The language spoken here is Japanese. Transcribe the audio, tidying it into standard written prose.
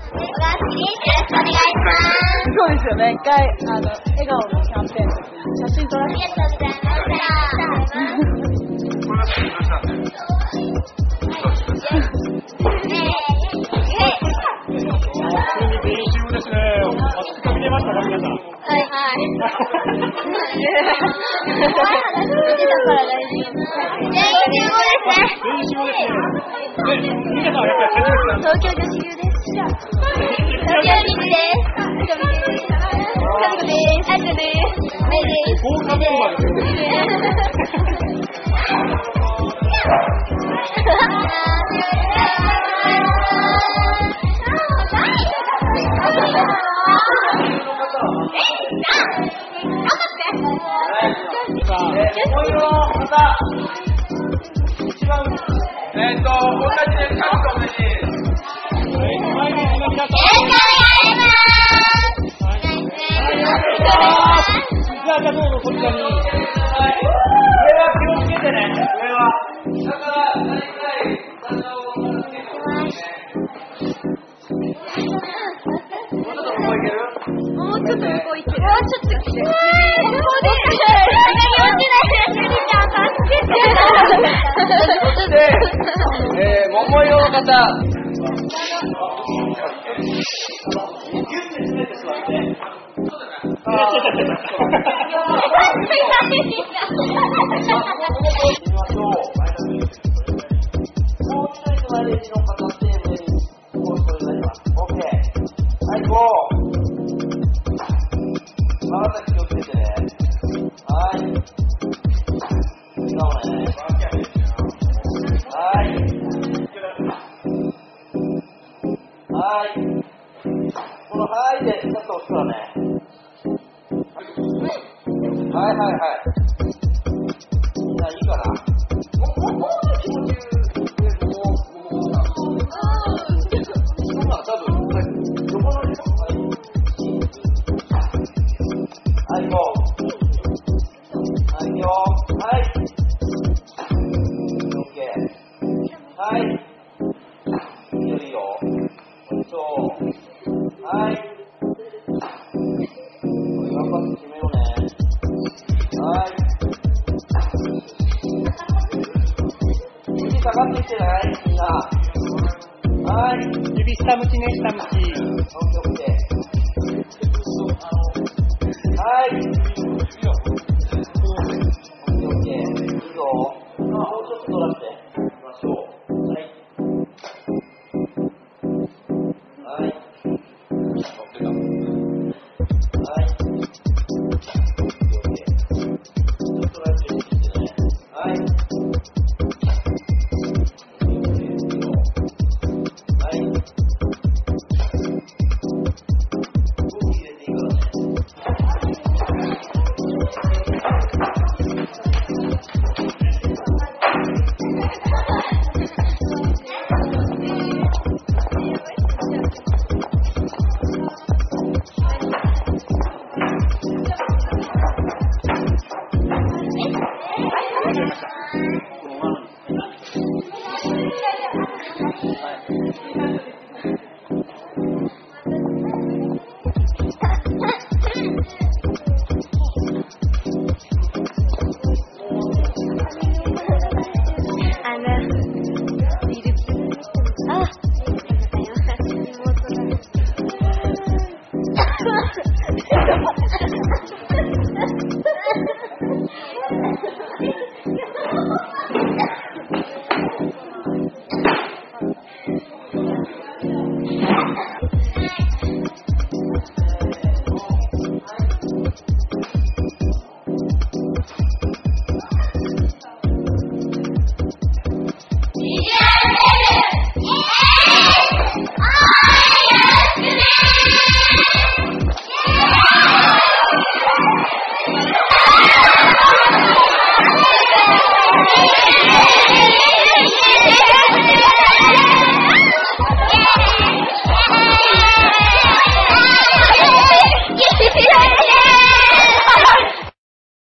そうですよね。一回笑顔のキャンペーンの時に写真撮らせて。 練習ですね。見てましたか皆さん。 はいはい。東京女子流です。東京リズです。家族です。あいこです。めいです。 豪華メンバーですね。じゃあどうぞこちらに。上は気をつけてね。上は。だから何くらい体をつけておくね。もうちょっと横いける？ もうちょっと横いける。もうちょっと。 桃色の方。このはいでちょっと押すからね。はいはいはい。みんないいかな。もう気持ち多分横の人はい行こう。はいよ。はい。オッケー。はい。いいよいいよ。そう。はい。頑張って決めようね。はい。指下がってきてないみんな。はい。 指下向きね、下向き。 オッケーオッケー。